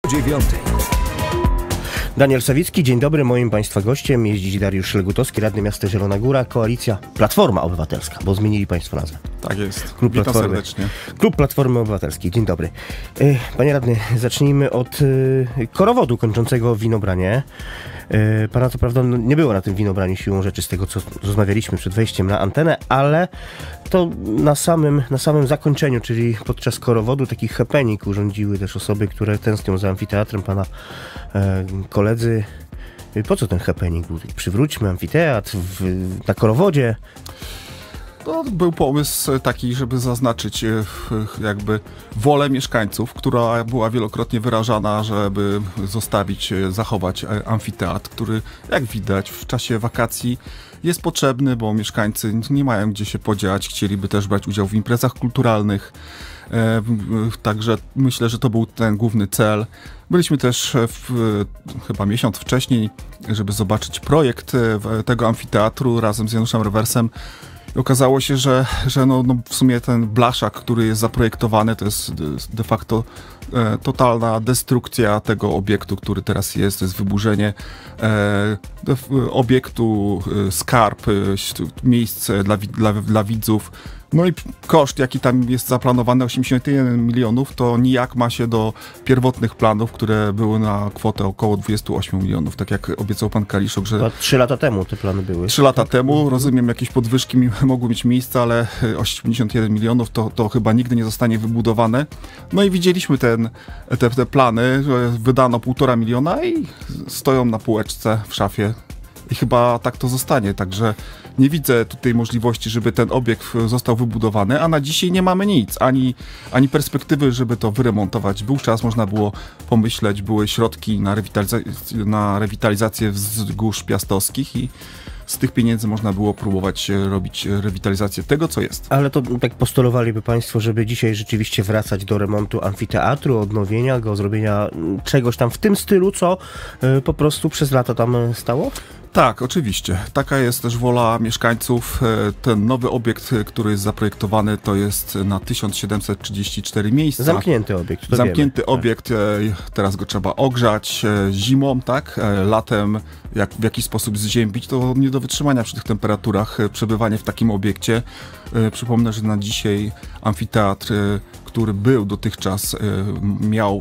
dziewiątej. Daniel Sawicki, dzień dobry. Moim Państwa gościem jest dziś Dariusz Legutowski, radny miasta Zielona Góra, Koalicja Platforma Obywatelska, bo zmienili Państwo nazwę. Tak jest. Klub Witam Platformy. serdecznie. Klub Platformy Obywatelskiej. Dzień dobry. Panie radny, zacznijmy od korowodu kończącego winobranie. Pana co prawda nie było na tym winobraniu siłą rzeczy z tego, co rozmawialiśmy przed wejściem na antenę, ale to na samym zakończeniu, czyli podczas korowodu, taki happening urządziły też osoby, które tęsknią za amfiteatrem, pana koledzy. Po co ten happening był? Przywróćmy amfiteatr na korowodzie. To był pomysł taki, żeby zaznaczyć jakby wolę mieszkańców, która była wielokrotnie wyrażana, żeby zachować amfiteatr, który jak widać w czasie wakacji jest potrzebny, bo mieszkańcy nie mają gdzie się podziać, chcieliby też brać udział w imprezach kulturalnych. Także myślę, że to był ten główny cel. Byliśmy też chyba miesiąc wcześniej, żeby zobaczyć projekt tego amfiteatru razem z Januszem Rewersem. Okazało się, że w sumie ten blaszak, który jest zaprojektowany, to jest de facto totalna destrukcja tego obiektu, który teraz jest. To jest wyburzenie obiektu, skarb, miejsc dla widzów. No i koszt, jaki tam jest zaplanowany, 81 milionów, to nijak ma się do pierwotnych planów, które były na kwotę około 28 milionów, tak jak obiecał pan Kaliszuk, że... 3 lata temu te plany były. 3 lata temu, rozumiem, jakieś podwyżki mogły mieć miejsce, ale 81 milionów to chyba nigdy nie zostanie wybudowane. No i widzieliśmy te plany, że wydano 1,5 miliona i stoją na półeczce w szafie. I chyba tak to zostanie, także nie widzę tutaj możliwości, żeby ten obiekt został wybudowany, a na dzisiaj nie mamy nic, ani perspektywy, żeby to wyremontować. Był czas, można było pomyśleć, były środki na rewitalizację wzgórz piastowskich i z tych pieniędzy można było próbować robić rewitalizację tego, co jest. Ale to tak postulowaliby Państwo, żeby dzisiaj rzeczywiście wracać do remontu amfiteatru, odnowienia go, zrobienia czegoś tam w tym stylu, co po prostu przez lata tam stało? Tak, oczywiście. Taka jest też wola mieszkańców. Ten nowy obiekt, który jest zaprojektowany, to jest na 1734 miejsca. Zamknięty obiekt. Zamknięty obiekt. Teraz go trzeba ogrzać zimą, tak? Latem w jakiś sposób zziębić. To nie do wytrzymania przy tych temperaturach przebywanie w takim obiekcie. Przypomnę, że na dzisiaj amfiteatr, który był dotychczas, miał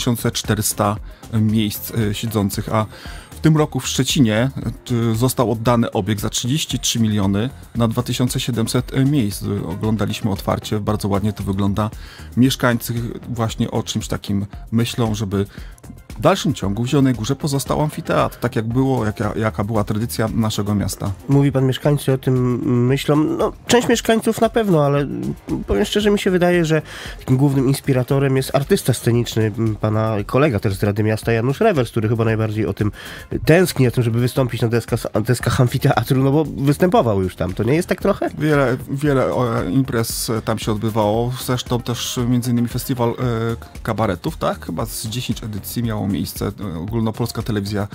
4400 miejsc siedzących, a w tym roku w Szczecinie został oddany obiekt za 33 miliony na 2700 miejsc. Oglądaliśmy otwarcie, bardzo ładnie to wygląda. Mieszkańcy właśnie o czymś takim myślą, żeby w dalszym ciągu w Zielonej Górze pozostał amfiteatr, tak jak było, jaka była tradycja naszego miasta. Mówi pan, mieszkańcy o tym myślą. No, część mieszkańców na pewno, ale powiem szczerze, mi się wydaje, że takim głównym inspiratorem jest artysta sceniczny, pana kolega też z Rady Miasta, Janusz Rewers, który chyba najbardziej o tym tęskni, o tym, żeby wystąpić na deskach amfiteatru, no bo występował już tam. To nie jest tak trochę? Wiele imprez tam się odbywało, zresztą też między innymi festiwal kabaretów, tak? Chyba z 10 edycji miało miejsce. Ogólnopolska telewizja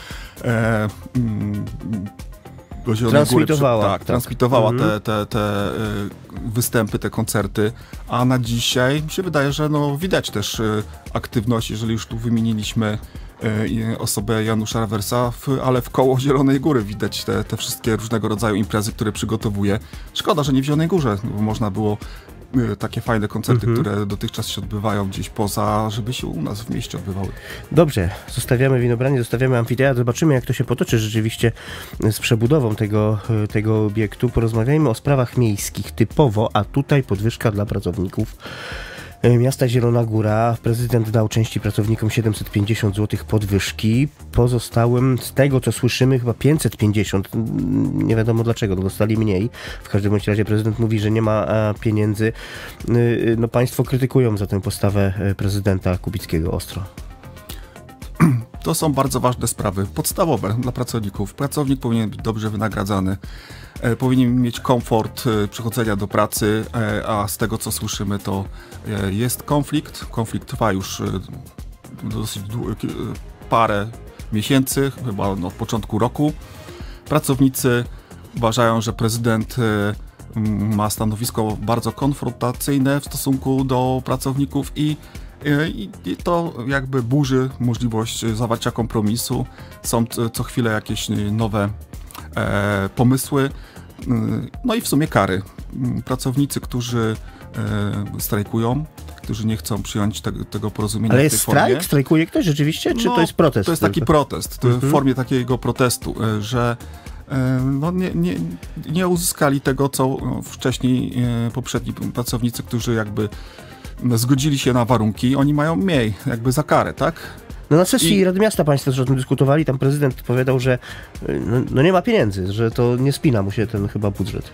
do Zielonej Góry transmitowała te występy, te koncerty, a na dzisiaj mi się wydaje, że widać też aktywność, jeżeli już tu wymieniliśmy osobę Janusza Rewersa, ale w koło Zielonej Góry widać te wszystkie różnego rodzaju imprezy, które przygotowuje. Szkoda, że nie w Zielonej Górze, bo można było takie fajne koncerty, które dotychczas się odbywają gdzieś poza, żeby się u nas w mieście odbywały. Dobrze, zostawiamy winobranie, zostawiamy amfiteatr, zobaczymy, jak to się potoczy rzeczywiście z przebudową tego obiektu. Porozmawiajmy o sprawach miejskich typowo, a tutaj podwyżka dla pracowników miasta Zielona Góra. Prezydent dał części pracownikom 750 zł podwyżki. Pozostałym, z tego co słyszymy, chyba 550. Nie wiadomo dlaczego, dostali mniej. W każdym bądź razie prezydent mówi, że nie ma pieniędzy. No, państwo krytykują za tę postawę prezydenta Kubickiego ostro. To są bardzo ważne sprawy, podstawowe dla pracowników. Pracownik powinien być dobrze wynagradzany, powinien mieć komfort przychodzenia do pracy, a z tego co słyszymy, to jest konflikt. Konflikt trwa już dosyć parę miesięcy, chyba od początku roku. Pracownicy uważają, że prezydent ma stanowisko bardzo konfrontacyjne w stosunku do pracowników i I to jakby burzy możliwość zawarcia kompromisu. Są co chwilę jakieś nowe pomysły. No i w sumie kary. Pracownicy, którzy strajkują, którzy nie chcą przyjąć tego porozumienia. Ale w jest tej strajk? formie. Strajkuje ktoś rzeczywiście? Czy to jest protest? To jest taki protest, w formie takiego protestu, że no nie uzyskali tego, co wcześniej poprzedni pracownicy, którzy jakby zgodzili się na warunki, oni mają mniej jakby za karę, tak? No na sesji Rady Miasta Państwo też o tym dyskutowali, tam prezydent powiedział, że no nie ma pieniędzy, że to nie spina mu się ten chyba budżet.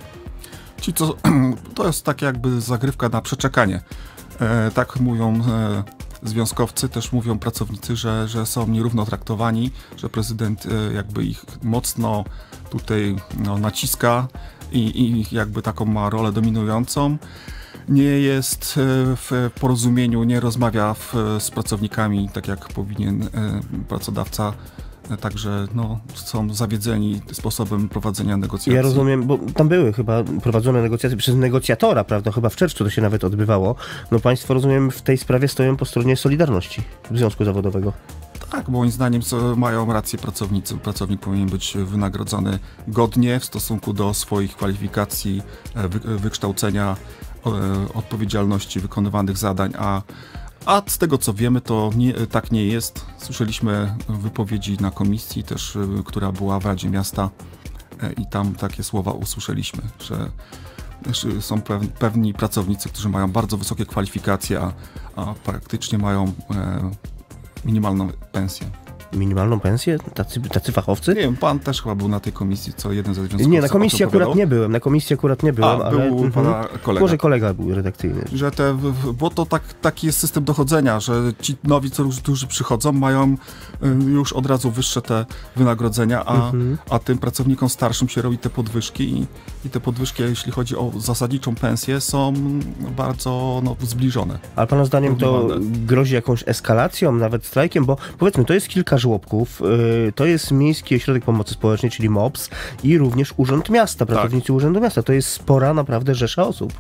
To jest tak jakby zagrywka na przeczekanie. Tak mówią związkowcy, też mówią pracownicy, że są nierówno traktowani, że prezydent jakby ich mocno tutaj naciska i jakby taką ma rolę dominującą. Nie jest w porozumieniu, nie rozmawia z pracownikami tak jak powinien pracodawca. Także są zawiedzeni sposobem prowadzenia negocjacji. Ja rozumiem, bo tam były chyba prowadzone negocjacje przez negocjatora, prawda? Chyba w czerwcu to się nawet odbywało. No państwo, rozumiem, w tej sprawie stoją po stronie Solidarności Związku Zawodowego. Tak, moim zdaniem mają rację pracownicy. Pracownik powinien być wynagrodzony godnie w stosunku do swoich kwalifikacji, wykształcenia, odpowiedzialności wykonywanych zadań, a z tego co wiemy, to tak nie jest. Słyszeliśmy wypowiedzi na komisji też, która była w Radzie Miasta i tam takie słowa usłyszeliśmy, że są pewni pracownicy, którzy mają bardzo wysokie kwalifikacje, a praktycznie mają minimalną pensję. Minimalną pensję? Tacy fachowcy? Nie wiem, pan też chyba był na tej komisji, co jeden ze związkowców. Nie, na komisji akurat nie byłem. Ale był pana kolega. Może kolega był redakcyjny. Że bo to taki jest system dochodzenia, że ci nowi, którzy przychodzą, mają już od razu wyższe te wynagrodzenia, a tym pracownikom starszym się robi te podwyżki i te podwyżki, jeśli chodzi o zasadniczą pensję, są bardzo zbliżone. Ale pana zdaniem to grozi jakąś eskalacją, nawet strajkiem, bo powiedzmy, to jest kilka żłobków, to jest Miejski Ośrodek Pomocy Społecznej, czyli MOPS i również Urząd Miasta, pracownicy Urzędu Miasta. To jest spora naprawdę rzesza osób.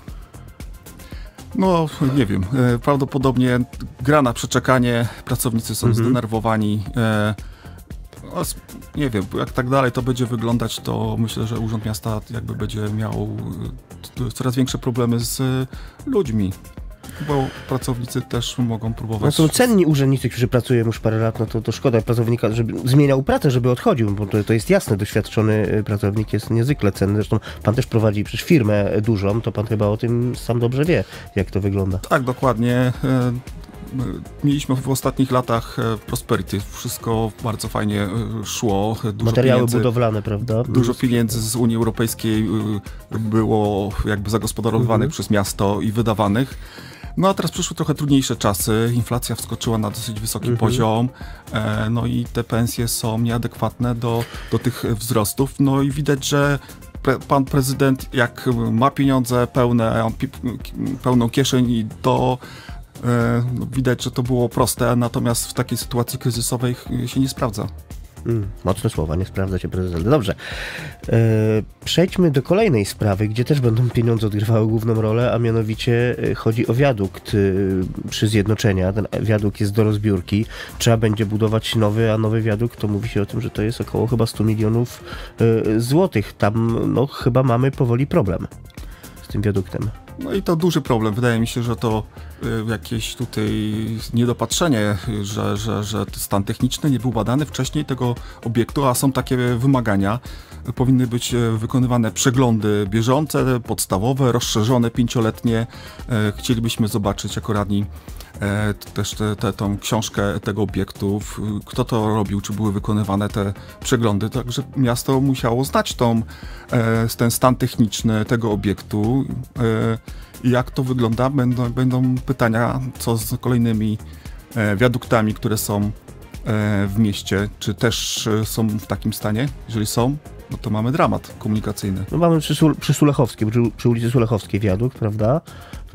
No, nie wiem. Prawdopodobnie gra na przeczekanie, pracownicy są zdenerwowani. Nie wiem, jak tak dalej to będzie wyglądać, to myślę, że Urząd Miasta jakby będzie miał coraz większe problemy z ludźmi. Bo pracownicy też mogą próbować... No są cenni urzędnicy, którzy pracują już parę lat, no to szkoda pracownika, żeby zmieniał pracę, żeby odchodził, bo to jest jasne, doświadczony pracownik jest niezwykle cenny. Zresztą pan też prowadzi przecież firmę dużą, to pan chyba o tym sam dobrze wie, jak to wygląda. Tak, dokładnie. Mieliśmy w ostatnich latach Prosperity. Wszystko bardzo fajnie szło. Dużo materiały budowlane, prawda? Dużo pieniędzy z Unii Europejskiej było jakby zagospodarowanych przez miasto i wydawanych. No a teraz przyszły trochę trudniejsze czasy, inflacja wskoczyła na dosyć wysoki poziom, no i te pensje są nieadekwatne do tych wzrostów, no i widać, że pan prezydent jak ma pieniądze pełną kieszeń, to widać, że to było proste, natomiast w takiej sytuacji kryzysowej się nie sprawdza. Mocne słowa, nie sprawdza się prezydent. Dobrze. Przejdźmy do kolejnej sprawy, gdzie też będą pieniądze odgrywały główną rolę, a mianowicie chodzi o wiadukt przy Zjednoczenia. Ten wiadukt jest do rozbiórki. Trzeba będzie budować nowy, a nowy wiadukt, to mówi się o tym, że to jest około chyba 100 milionów złotych. Tam chyba mamy powoli problem z tym wiaduktem. No i to duży problem. Wydaje mi się, że to jakieś tutaj niedopatrzenie, że stan techniczny nie był badany wcześniej tego obiektu, a są takie wymagania. Powinny być wykonywane przeglądy bieżące, podstawowe, rozszerzone, 5-letnie. Chcielibyśmy zobaczyć jako radni też tą książkę tego obiektu, kto to robił, czy były wykonywane te przeglądy, także miasto musiało znać ten stan techniczny tego obiektu. Jak to wygląda? Będą pytania, co z kolejnymi wiaduktami, które są w mieście, czy też są w takim stanie? Jeżeli są, no to mamy dramat komunikacyjny. No mamy przy Sulechowskiej, przy ulicy Sulechowskiej wiadukt, prawda?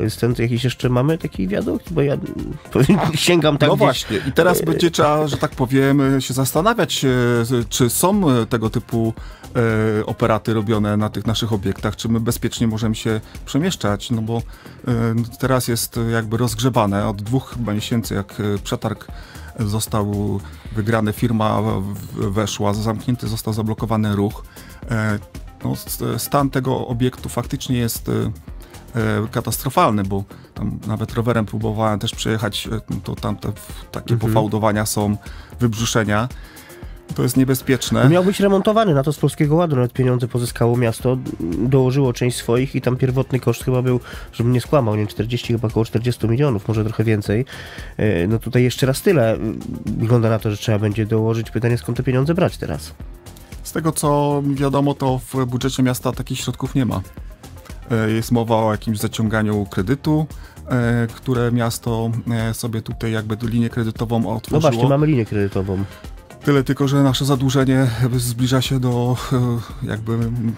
To jest ten, jakiś jeszcze mamy taki wiadukt? Bo ja sięgam tam No gdzieś. właśnie, i teraz będzie trzeba, że tak powiem, się zastanawiać, czy są tego typu operaty robione na tych naszych obiektach, czy my bezpiecznie możemy się przemieszczać, no bo teraz jest jakby rozgrzebane od 2 chyba miesięcy, jak przetarg został wygrany, firma weszła, zamknięty został zablokowany ruch. No, stan tego obiektu faktycznie jest katastrofalny, bo tam nawet rowerem próbowałem też przejechać, to tam takie pofałdowania są, wybrzuszenia. To jest niebezpieczne. Miał być remontowany, na to z Polskiego Ładu nawet pieniądze pozyskało miasto, dołożyło część swoich i tam pierwotny koszt chyba był, żebym nie skłamał, nie 40, chyba około 40 milionów, może trochę więcej. No tutaj jeszcze raz tyle. Wygląda na to, że trzeba będzie dołożyć. Pytanie, skąd te pieniądze brać teraz? Z tego co wiadomo, to w budżecie miasta takich środków nie ma. Jest mowa o jakimś zaciąganiu kredytu, które miasto sobie tutaj jakby linię kredytową otworzyło. No właśnie, mamy linię kredytową. Tyle tylko, że nasze zadłużenie zbliża się do jakby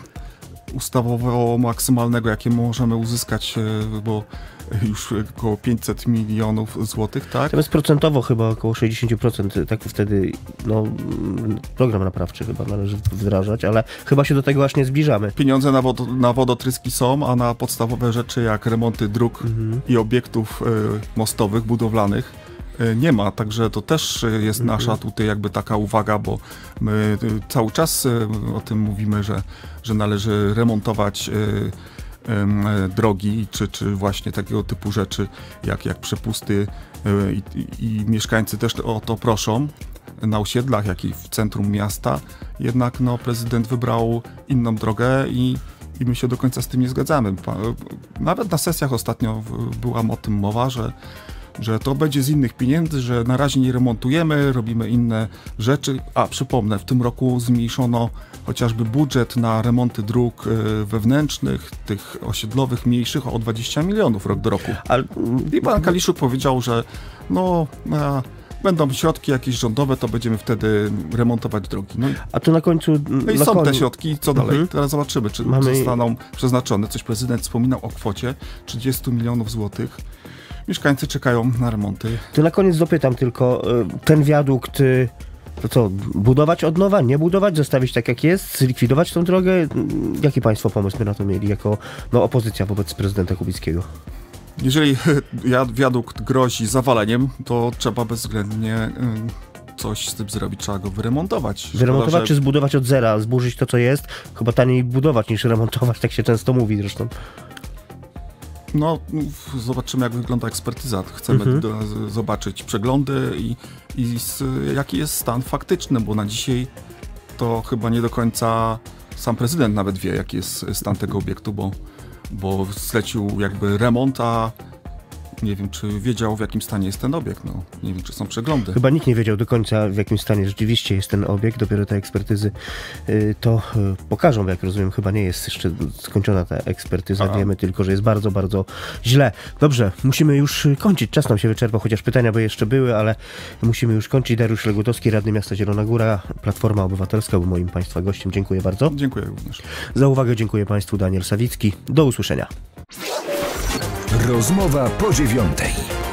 ustawowo maksymalnego, jakie możemy uzyskać, bo już około 500 milionów złotych, tak? Natomiast procentowo chyba około 60%, tak wtedy no, program naprawczy chyba należy wdrażać, ale chyba się do tego właśnie zbliżamy. Pieniądze na wodotryski są, a na podstawowe rzeczy jak remonty dróg i obiektów mostowych, budowlanych nie ma, także to też jest nasza tutaj jakby taka uwaga, bo my cały czas o tym mówimy, że należy remontować drogi, czy właśnie takiego typu rzeczy, jak przepusty i mieszkańcy też o to proszą na osiedlach, jak i w centrum miasta. Jednak no, prezydent wybrał inną drogę i my się do końca z tym nie zgadzamy. Nawet na sesjach ostatnio była o tym mowa, że to będzie z innych pieniędzy, że na razie nie remontujemy, robimy inne rzeczy. A przypomnę, w tym roku zmniejszono chociażby budżet na remonty dróg wewnętrznych, tych osiedlowych, mniejszych o 20 milionów rok do roku. I pan Kaliszuk powiedział, że no, będą środki jakieś rządowe, to będziemy wtedy remontować drogi. No a tu na końcu... No i są te środki, co dalej? Teraz zobaczymy, czy zostaną przeznaczone. Coś prezydent wspominał o kwocie 30 milionów złotych. Mieszkańcy czekają na remonty. To na koniec dopytam tylko, ten wiadukt, to co, budować od nowa, nie budować, zostawić tak jak jest, zlikwidować tą drogę? Jaki państwo pomysł by na to mieli jako opozycja wobec prezydenta Kubickiego? Jeżeli wiadukt grozi zawaleniem, to trzeba bezwzględnie coś z tym zrobić, trzeba go wyremontować. Wyremontować czy zbudować od zera, zburzyć to co jest? Chyba taniej budować niż remontować, tak się często mówi zresztą. No, zobaczymy, jak wygląda ekspertyza. Chcemy zobaczyć przeglądy i jaki jest stan faktyczny, bo na dzisiaj to chyba nie do końca sam prezydent nawet wie, jaki jest stan tego obiektu, bo zlecił jakby remont, a nie wiem, czy wiedział, w jakim stanie jest ten obiekt. No, nie wiem, czy są przeglądy. Chyba nikt nie wiedział do końca, w jakim stanie rzeczywiście jest ten obiekt. Dopiero te ekspertyzy to pokażą. Jak rozumiem, chyba nie jest jeszcze skończona ta ekspertyza. Wiemy tylko, że jest bardzo, bardzo źle. Dobrze, musimy już kończyć. Czas nam się wyczerpał, chociaż pytania by jeszcze były, ale musimy już kończyć. Dariusz Legutowski, radny miasta Zielona Góra, Platforma Obywatelska, był moim państwa gościem. Dziękuję bardzo. Dziękuję również. Za uwagę dziękuję państwu. Daniel Sawicki. Do usłyszenia. Rozmowa po 9:00.